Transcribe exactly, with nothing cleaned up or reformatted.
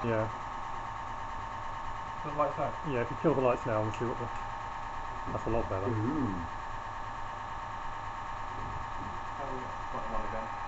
Yeah. The lights out? Yeah, if you kill the lights now and see what the... That's a lot better. Ooh. How do we get one again?